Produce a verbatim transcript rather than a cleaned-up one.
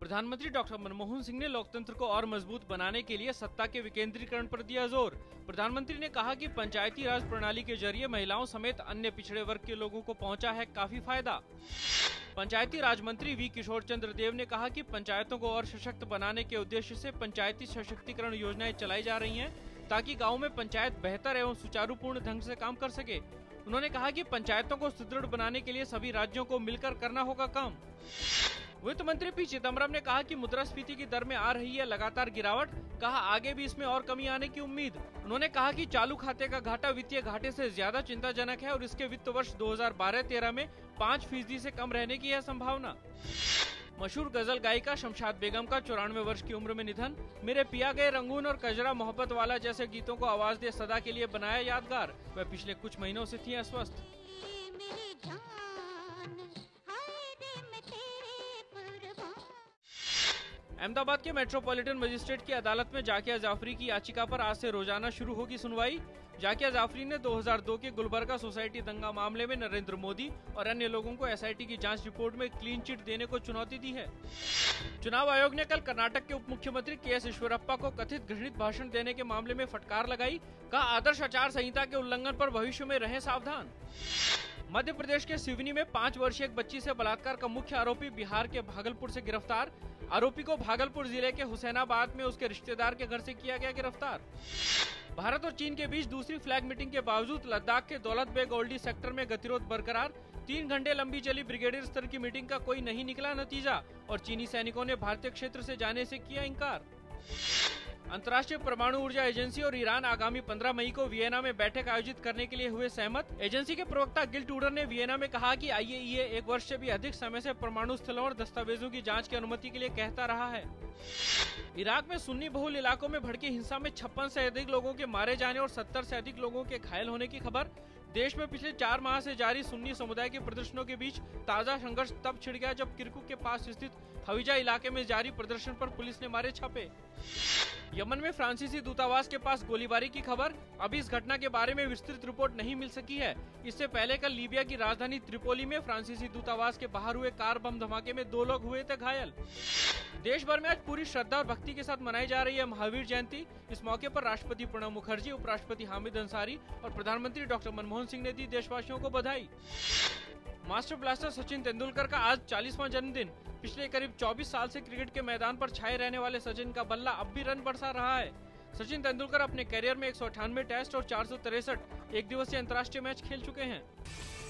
प्रधानमंत्री डॉक्टर मनमोहन सिंह ने लोकतंत्र को और मजबूत बनाने के लिए सत्ता के विकेंद्रीकरण पर दिया जोर। प्रधानमंत्री ने कहा कि पंचायती राज प्रणाली के जरिए महिलाओं समेत अन्य पिछड़े वर्ग के लोगों को पहुंचा है काफी फायदा। पंचायती राज मंत्री वी किशोर चंद्र देव ने कहा कि पंचायतों को और सशक्त बनाने के उद्देश्य से पंचायती सशक्तिकरण योजनाएं चलाई जा रही हैं, ताकि गाँव में पंचायत बेहतर एवं सुचारूपूर्ण ढंग से काम कर सके। उन्होंने कहा कि पंचायतों को सुदृढ़ बनाने के लिए सभी राज्यों को मिलकर करना होगा काम। वित्त मंत्री पी चिदम्बरम ने कहा कि मुद्रास्फीति की दर में आ रही है लगातार गिरावट, कहा आगे भी इसमें और कमी आने की उम्मीद। उन्होंने कहा कि चालू खाते का घाटा वित्तीय घाटे से ज्यादा चिंताजनक है और इसके वित्त वर्ष दो हज़ार बारह तेरह में पाँच फीसदी से कम रहने की है संभावना। मशहूर गजल गायिका शमशाद बेगम का चौरानवे वर्ष की उम्र में निधन। मेरे पिया गए रंगून और कजरा मोहब्बत वाला जैसे गीतों को आवाज दे सदा के लिए बनाया यादगार। वह पिछले कुछ महीनों से थी अस्वस्थ। अहमदाबाद के मेट्रोपॉलिटन मजिस्ट्रेट की अदालत में जाकिया जाफरी की याचिका पर आज से रोजाना शुरू होगी सुनवाई। जाकिया जाफरी ने दो हज़ार दो के गुलबर्गा सोसाइटी दंगा मामले में नरेंद्र मोदी और अन्य लोगों को एस आई टी की जांच रिपोर्ट में क्लीन चिट देने को चुनौती दी है। चुनाव आयोग ने कल कर्नाटक के उप मुख्यमंत्री के एस ईश्वरप्पा को कथित घृणित भाषण देने के मामले में फटकार लगाई। कहा आदर्श आचार संहिता के उल्लंघन पर भविष्य में रहें सावधान। मध्य प्रदेश के सिवनी में पाँच वर्षीय एक बच्ची से बलात्कार का मुख्य आरोपी बिहार के भागलपुर से गिरफ्तार। आरोपी को भागलपुर जिले के हुसैनाबाद में उसके रिश्तेदार के घर से किया गया गिरफ्तार। भारत और चीन के बीच दूसरी फ्लैग मीटिंग के बावजूद लद्दाख के दौलत बेग ओल्डी सेक्टर में गतिरोध बरकरार। तीन घंटे लंबी चली ब्रिगेडियर स्तर की मीटिंग का कोई नहीं निकला नतीजा और चीनी सैनिकों ने भारतीय क्षेत्र से जाने से किया इंकार। अंतर्राष्ट्रीय परमाणु ऊर्जा एजेंसी और ईरान आगामी पंद्रह मई को वियना में बैठक आयोजित करने के लिए हुए सहमत। एजेंसी के प्रवक्ता गिल टूडर ने वियना में कहा कि आई ए ई ए एक वर्ष से भी अधिक समय से परमाणु स्थलों और दस्तावेजों की जांच की अनुमति के लिए कहता रहा है। इराक में सुन्नी बहुल इलाकों में भड़की हिंसा में छप्पन से अधिक लोगों के मारे जाने और सत्तर से अधिक लोगों के घायल होने की खबर। देश में पिछले चार माह से जारी सुन्नी समुदाय के प्रदर्शनों के बीच ताजा संघर्ष तब छिड़ गया जब किरकुक के पास स्थित हविजा इलाके में जारी प्रदर्शन पर पुलिस ने मारे छापे। यमन में फ्रांसीसी दूतावास के पास गोलीबारी की खबर। अभी इस घटना के बारे में विस्तृत रिपोर्ट नहीं मिल सकी है। इससे पहले कल लीबिया की राजधानी त्रिपोली में फ्रांसीसी दूतावास के बाहर हुए कार बम धमाके में दो लोग हुए थे घायल। देश भर में आज पूरी श्रद्धा और भक्ति के साथ मनाई जा रही है महावीर जयंती। इस मौके पर राष्ट्रपति प्रणब मुखर्जी, उपराष्ट्रपति हामिद अंसारी और प्रधानमंत्री डॉक्टर मनमोहन सिंह ने दी देशवासियों को बधाई। मास्टर ब्लास्टर सचिन तेंदुलकर का आज चालीसवां जन्मदिन। पिछले करीब चौबीस साल से क्रिकेट के मैदान पर छाए रहने वाले सचिन का बल्ला अब भी रन बरसा रहा है। सचिन तेंदुलकर अपने करियर में एक सौ अट्ठानवे टेस्ट और चार सौ तिरसठ एक दिवसीय अंतर्राष्ट्रीय मैच खेल चुके हैं।